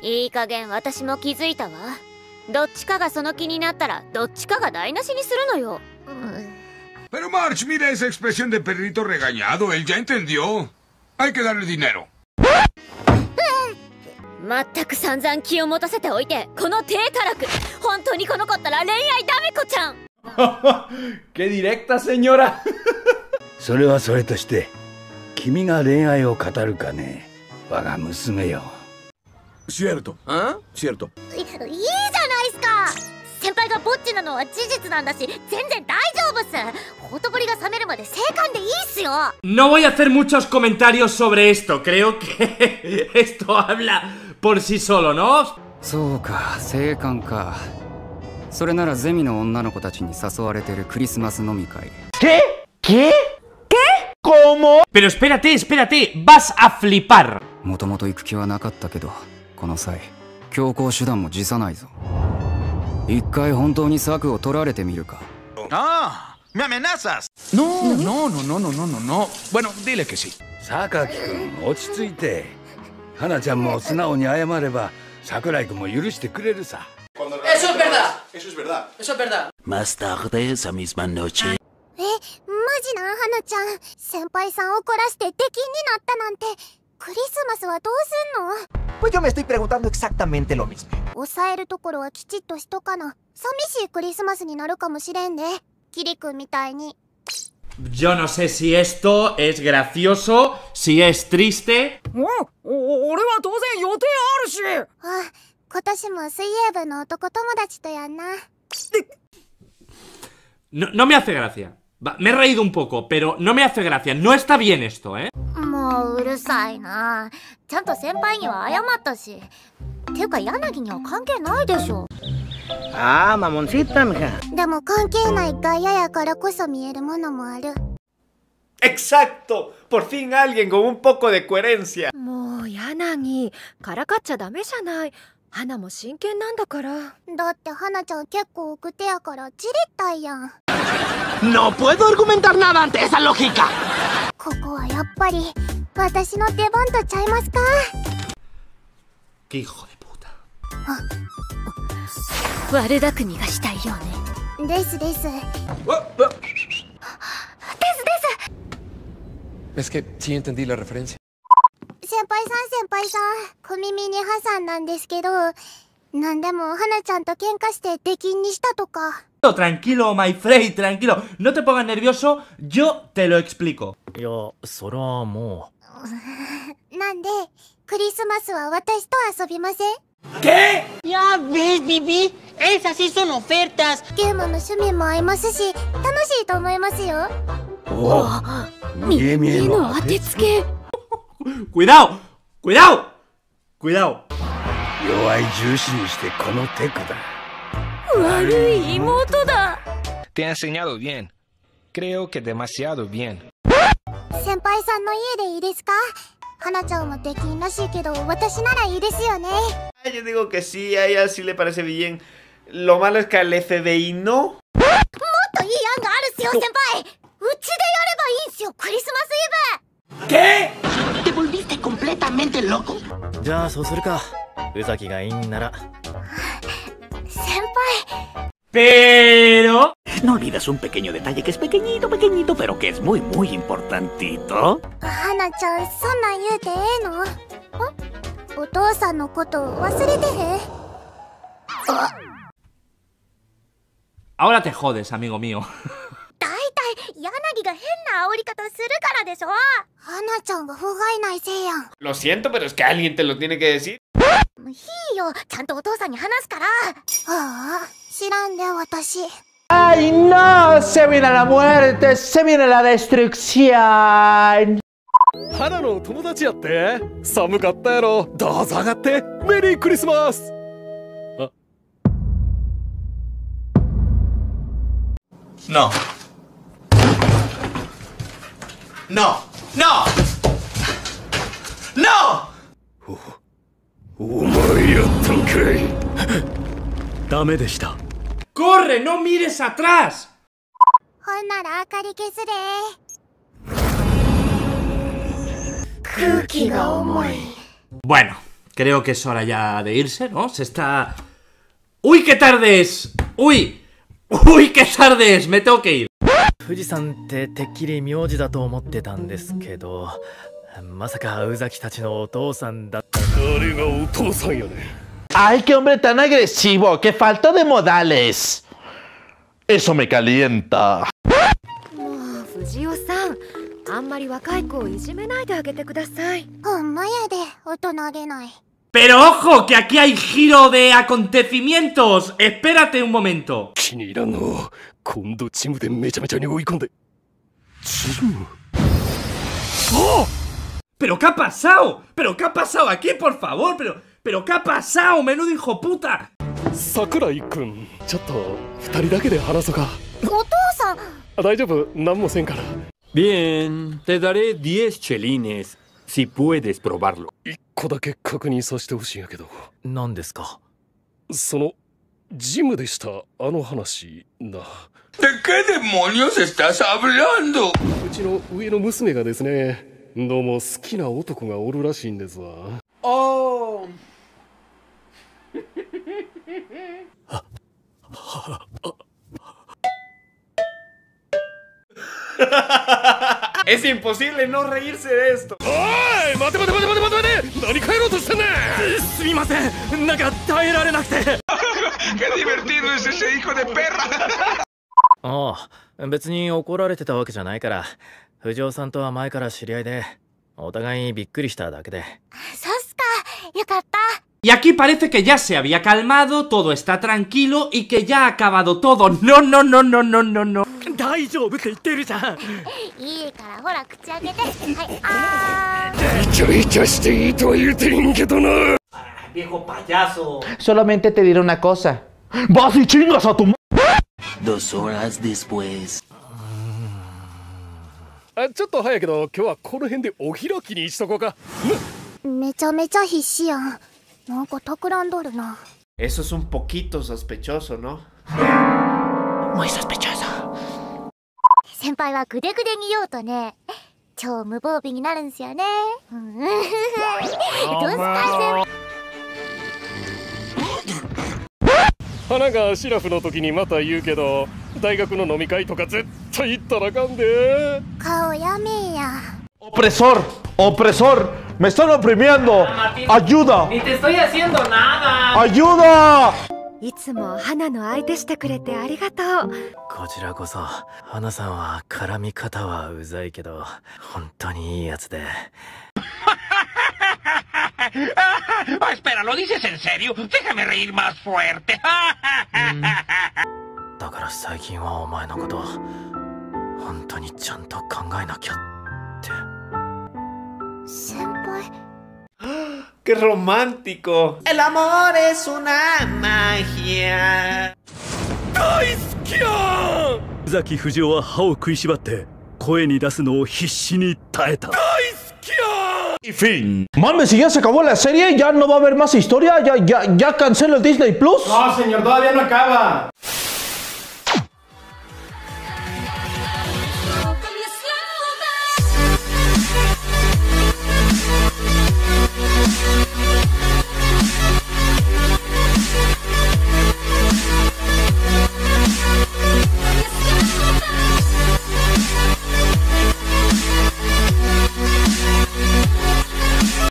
いい加減私も気づいたわ。どっちかがその気になったらどっちかが台無しにするのよ。 Pero March, mira esa expresión de perrito regañado. Él ya entendió. Hay que darle dinero. まったく散々気を持たせておいて、この低たらく。本当にこの子ったら恋愛ダメ子ちゃん。 ¡Qué directa, señora! それはそれとして、君が恋愛を語るかね、我が娘よ。 Cierto. Cierto. いいじゃないっすか。先輩がぼっちなのは事実なんだし、全然大丈夫っす。ほとぼりが冷めるまで静観でいいっすよ。 No voy a hacer muchos comentarios sobre esto. Creo que esto habla por sí solo, ¿no? そうか、静観か。それならゼミの女の子たちに誘われてるクリスマス飲み会。 ¿Qué? ¿Cómo? Pero espérate, espérate. Vas a flipar. もともと行く気はなかったけど、この際強行手段も辞さないぞ。一回本当に策を取られてみるか。 Ah, ¿me amenazas? No. Bueno, dile que sí. 榊君、落ち着いて。花ちゃんも素直に謝れば、桜井君も許してくれるさ。 Eso es verdad. Eso es verdad. Eso es verdad. Más tarde esa misma noche. マジな花ちゃん、先輩さん怒らして出禁になったなんて。クリスマスはどうすんの？ Pues yo me estoy preguntando exactamente lo mismo. 抑えるところはきちっとしとかな。寂しいクリスマスになるかもしれんで。キリ君みたいに。 Yo no sé si esto es gracioso, si es triste. 俺は当然予定あるし。 あ、今年も水泳部の男友達とやんな。 No me hace gracia. Me he reído un poco, pero no me hace gracia. No está bien esto, ¿eh? もううるさいな。ちゃんと先輩には謝ったし。ていうか柳には関係ないでしょ。 Ah, mamoncita, mija. でも関係ない外野やからこそ見えるものもある。 ¡Exacto! Por fin alguien con un poco de coherencia. もう柳、からかっちゃダメじゃない。花も真剣なんだから。 だって花ちゃん結構奥手やからじれったいやん。 No puedo argumentar nada ante esa lógica. ここはやっぱり私の出番とちゃいますか。 ¡Qué hijo de puta! 悪巧みがしたいようね。 ですです。 Es que sí entendí la referencia. 先輩さん、小耳に挟んだんですけど、なんでも花ちゃんと喧嘩して出禁にしたとか。 Tranquilo, my friend, tranquilo. No te pongas nervioso, yo te lo explico. いや、そらもう。なんで、クリスマスは私と遊びません？ ¿Qué? Ya ves, Bibi, esas sí son ofertas. ゲームの趣味も合いますし、楽しいと思いますよ。 おお、見えの当てつけ。 Cuidado, cuidado, cuidado. 弱い重視にしてこのテクだ。 悪い妹だ。 Te ha enseñado bien. Creo que demasiado bien. 先輩さんの家でいいですか？花ちゃんは出禁らしいけど、私ならいいですよね。 Yo digo que sí, a ella sí le parece bien. Lo malo es que al FBI no. もっといい案があるっすよ、先輩。うちでやればいいんすよ、クリスマスイブ。 ¿Qué? ¿Te volviste completamente loco? じゃあそうするか。宇崎がいいんなら。 先輩。 Pero... No olvides un pequeño detalle que es pequeñito, pequeñito, pero que es muy, muy importantito. 花ちゃん、そんなん言うてええの？お父さんのこと忘れてへん？ Ahora te jodes, amigo mío. だいたい柳が変な煽り方するからでしょ。花ちゃんが不甲斐ないせいやん。 Lo siento, pero es que alguien te lo tiene que decir. いいよ、ちゃんとお父さんに話すから。ああ、知らんで私。 ¡Ay, no! ¡Se viene la muerte! ¡Se viene la destrucción! 花の友達やって。寒かったやろ。どうぞ上がって。メリークリスマス。 No. No. No. No. お前やったんかい。 ダメでした。 ¡Corre! ¡No mires atrás! ほんなら明かり消すで。 空気が重い。 Bueno, creo que es hora ya de irse, ¿no? Se está... ¡Uy, qué tarde es! ¡Uy! ¡Uy, qué tarde es! Me tengo que ir. 富士山っててっきり名字だと思ってたんですけど、まさか宇崎たちのお父さんだった。誰がお父さんやねん。 ¡Ay, qué hombre tan agresivo! ¡Qué falta de modales! Eso me calienta. もう藤尾さん、あんまり若い子をいじめないであげてください。 ほんまやで、大人げない。 Pero ojo, que aquí hay giro de acontecimientos. Espérate un momento. 気に入らんの。今度ジムでめちゃめちゃに追い込んで。ジム。 ¡Oh! ¿Pero qué ha pasado? ¿Pero qué ha pasado aquí, por favor? ¿Pero qué ha pasado? ¡Menudo hijo puta! 桜井くん、ちょっと二人だけで話そうか。 お父さん。 大丈夫、何もせんから。 Bien, te daré 10 chelines si puedes probarlo. 一個だけ確認させてほしいんやけど。 何ですか？ そのジムでしたあの話な。 ¿De qué demonios estás hablando? うちの上の娘がですね、どうも好きな男がおるらしいんですわ。 Oh. Es imposible no reírse de esto. おい、待て待て待て待て待て待て、何帰ろうとしてんねん。 すみません、なんか耐えられなくて。 ¡Qué divertido es ese hijo de perra! ああ、別に怒られてたわけじゃないから、藤尾さんとは前から知り合いで、お互いびっくりしただけで。 そうっすか、よかった。 Y aquí parece que ya se había calmado, todo está tranquilo y que ya ha acabado todo. No, no, no, no, no, no, no. 大丈夫って言ってるじゃん。 いいからほら口開けて。はい、あー。 イチャイチャしていいとは言うてんけどな。 Viejo payaso. Solamente te diré una cosa. ¡Vas y chingas a tu... 2 horas después. ちょっと早いけど、今日はこの辺でお開きにしとこうか。 めちゃめちゃ必死やん。なんか企んどるな。 Eso es un poquito sospechoso, ¿no? Muy sospechoso. 先輩はぐでぐでに言おうとね、超無防備になるんすよね。どうすか花がシラフの時にまた言うけど、大学の飲み会とか絶対行ったらあかんで。 顔やめえや。 ¡Opresor! ¡Opresor! ¡Me están oprimiendo! ¡Ayuda! ¡Ni te estoy haciendo nada! ¡Ayuda! いつも花の相手してくれてありがとう。 こちらこそ、花さんは絡み方はうざいけど、本当にいいやつで。 Espera, ¿lo dices en serio? Déjame reír más fuerte. だから最近はお前のこと、本当にちゃんと考えなきゃって。 先輩。 ¡Qué romántico! El amor es una magia. 大好きやん。 宇崎藤尾は歯を食いしばって声に出すのを必死に耐えた。 大好きやん。 Y fin. Mames, si ya se acabó la serie, ya no va a haber más historia, ya cancelo el Disney Plus. No, señor, todavía no acaba.